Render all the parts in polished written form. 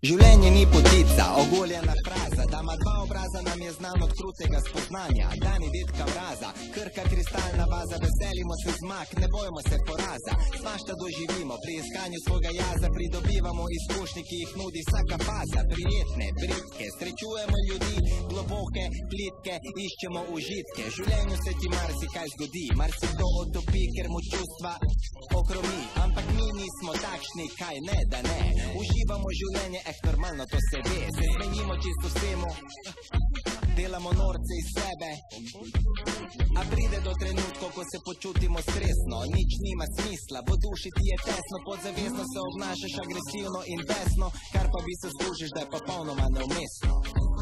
Življenje ni potica, ogoljena fraza, da ima dva obraza, nam je znan od krutega spoznanja. Dan je detka vraza, krka kristalna baza, veselimo se zmag, ne bojimo se poraza. Svašta doživimo, pri iskanju svojega jaza pridobivamo izkušnje, ki jih nudi vsaka faza. Prijetne, bridke, srečujemo ljudi, globoke, plitke, iščemo užitke. Življenju se ti marsikaj zgodi, marsikdo otopi, ker mu čustva okromi. Ampak mi nismo takšni, kaj ne, da ne. Uživamo življenje, normalno to se ve, se smenimo čisto vsemu, delamo norce iz sebe. A pride do trenutkov, ko se počutimo stresno, nič nima smisla, v duši ti je tesno, podzavestno se obnašaš agresivno in besno, kar pa bi se služiš, da je popolnoma neumestno.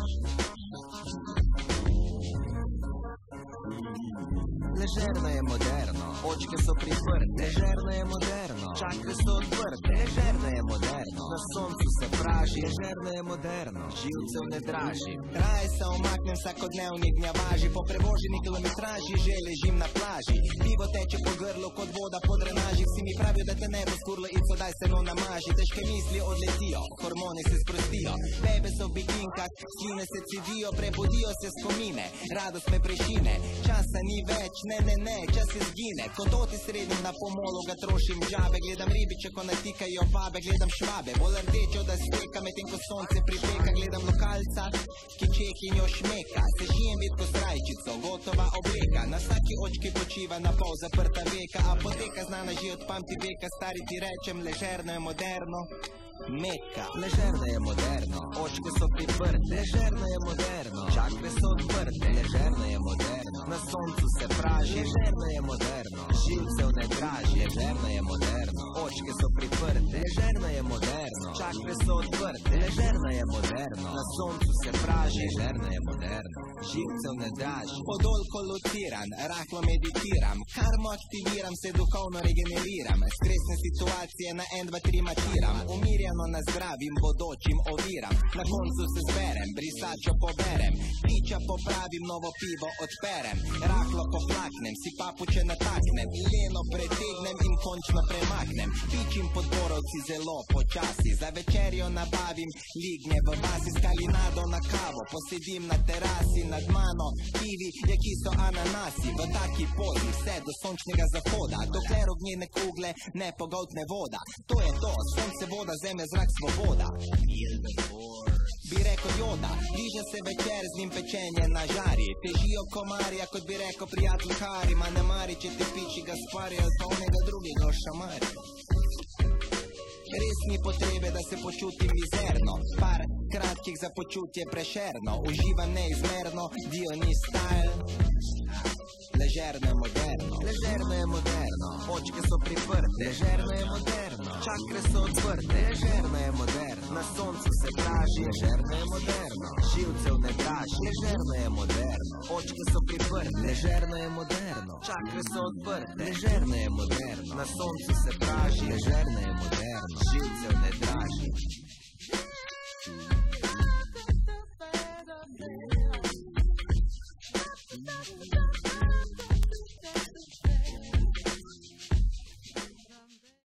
Ležerno je moderno, očke so priprte, ležerno je moderno, čakre so odprte, ležerno je moderno, na soncu se praži, ležerno je moderno, živcev ne draži. Raje se omaknem vsakodnevni gnjavaži, po prevoženi kilometraži že ležim na plaži. Pivo teče po grlu kot voda po drenaži, vsi mi pravijo, da te ne bo skurlo in so daj se no namaži. Težke misli odletijo, hormoni se sprostijo, bebe so v bikinkah, sline se civijo, prebudijo se spomine, radost me prešine, časa ni več, ne, čas se zgine. Ko toti sredim na pomolu, ga trošim džabe, gledam ribiče, ko natikajo vabe, gledam švabe, bolj rdečo, da steka, medtem ko sonce pripeka, gledam lokalca, ki čehinjo šmeka, sežijem vitko srajčico, gotova obleka, na vsaki očki počiva na pol zaprta veka, apoteka znana že od pamti veka, stari ti rečem, ležerno je moderno, meka. Ležerno je moderno, očke so priprte, ležerno je moderno, čakre so odprte, ležerno je moderno, na soncu se praži, ležerno je moderno, živcev ne draži, ležerno je moderno, očke so priprte, ležerno je moderno, čakre so odprte, ležerno je moderno, na soncu se praži, ležerno je moderno, živcev ne draži. Podolko lociran, rahlo meditiram, karmo aktiviram, se duhovno regeneriram, stresne situacije na 1, 2, 3 matiram, umirjeno nazdravim, bodočim oviram, na koncu se zberem, brisačo poberem, piča popravim, novo pivo odperem, rahlo poplaknem, si papuče nataknem, leno pretegnem in končno premaknem, pičim podborovci zelo počasi, za večerjo nabavim lignje v vasi, skalinado na kavo, posedim na terasi, nad mano kivi, jaki so ananasi, v taki pozi vse do sončnega zahoda, dokler ognjene kugle ne pogoltne voda, to je to, sonce, voda, zemlja, zrak, svoboda. Bi rekel Joda, bliža se večer, z njim pečenje na žari, težijo komarja, kot bi rekel prijatelj Hari, ma ne mari, če te piči Gaspari, ali pa onega drugega šamari. Res ni potrebe, da se počutim mizerno, par kratkih za počutje prešerno, uživam neizmerno, Dionis style. Ležerno je moderno, ležerno je moderno, očke so priprte, ležerno je moderno, čakre so odprte, ležerno je moderno, na soncu se praži, ležerno je moderno, živcev ne draži, ležerno je moderno, očke so priprte, ležerno je moderno, čakre so odprte, ležerno je moderno, na soncu se praži, ležerno je moderno, živcev ne draži.